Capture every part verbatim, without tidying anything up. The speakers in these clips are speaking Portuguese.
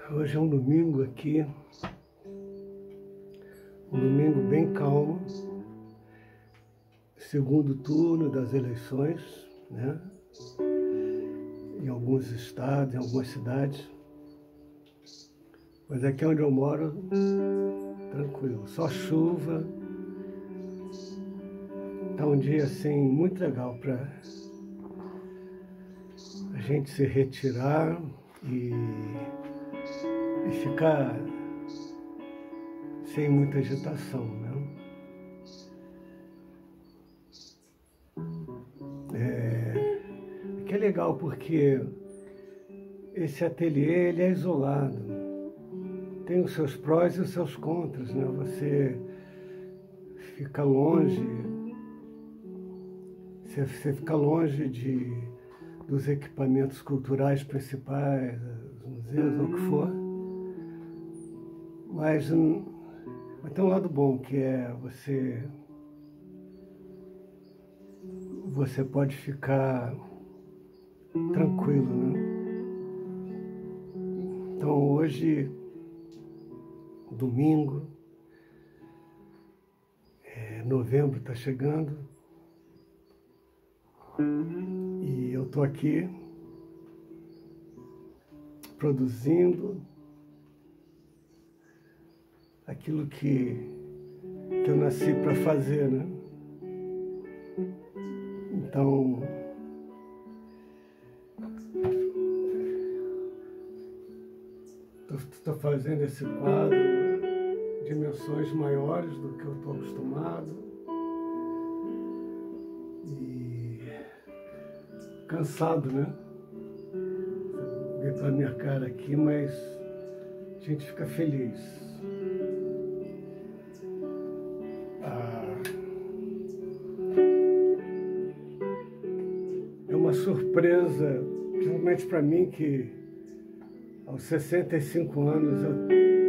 Hoje é um domingo aqui, um domingo bem calmo, segundo turno das eleições, né? Em alguns estados, em algumas cidades. Mas aqui onde eu moro, tranquilo, só chuva. Tá um dia assim muito legal para a gente se retirar e, e ficar sem muita agitação, né? É, que é legal porque esse ateliê ele é isolado, tem os seus prós e os seus contras, né? Você fica longe, você, você fica longe de, dos equipamentos culturais principais, os museus, ou o que for, mas, mas tem um lado bom, que é você você pode ficar tranquilo, né? Então hoje, domingo, é, novembro está chegando, e eu estou aqui produzindo aquilo que, que eu nasci para fazer, né? Então, estou fazendo esse quadro, dimensões maiores do que eu estou acostumado, e cansado, né? Ver pela minha cara aqui, mas a gente fica feliz. É uma surpresa, principalmente para mim, que aos sessenta e cinco anos eu,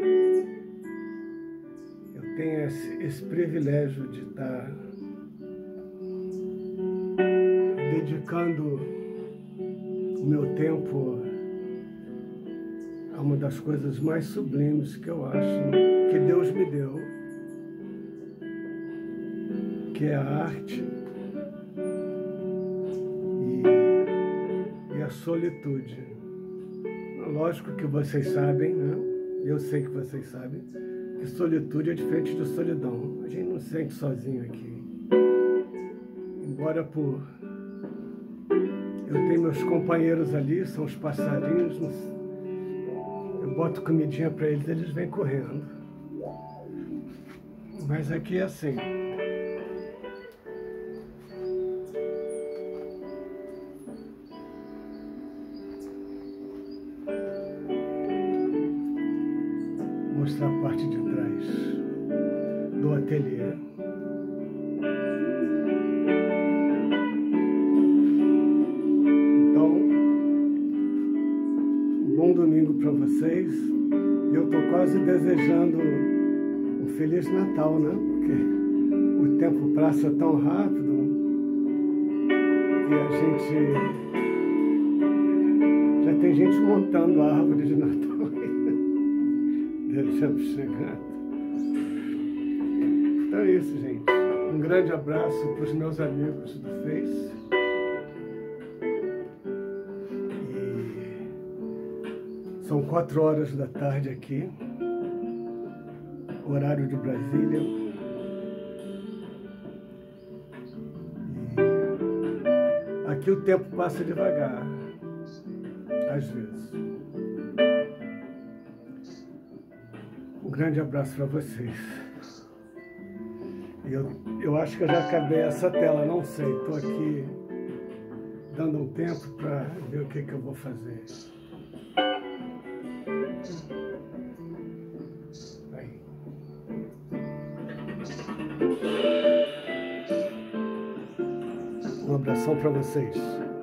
eu tenho esse, esse privilégio de estar dedicando o meu tempo a uma das coisas mais sublimes que eu acho que Deus me deu, que é a arte e, e a solitude. Lógico que vocês sabem, né? Eu sei que vocês sabem, que solitude é diferente de solidão. A gente não se sente sozinho aqui. Embora por... eu tenho meus companheiros ali, são os passarinhos, eu boto comidinha para eles, eles vêm correndo. Mas aqui é assim. Mostrar a parte de trás do ateliê. Então, um bom domingo para vocês. Eu estou quase desejando um Feliz Natal, né? Porque o tempo passa tão rápido que a gente já tem gente montando a árvore de Natal. Estamos chegando. Então é isso, gente. Um grande abraço para os meus amigos do Face. E são quatro horas da tarde aqui, horário de Brasília. E aqui o tempo passa devagar, às vezes. Um grande abraço para vocês. Eu, eu acho que eu já acabei essa tela, não sei. Estou aqui dando um tempo para ver o que, que eu vou fazer. Aí. Um abração para vocês.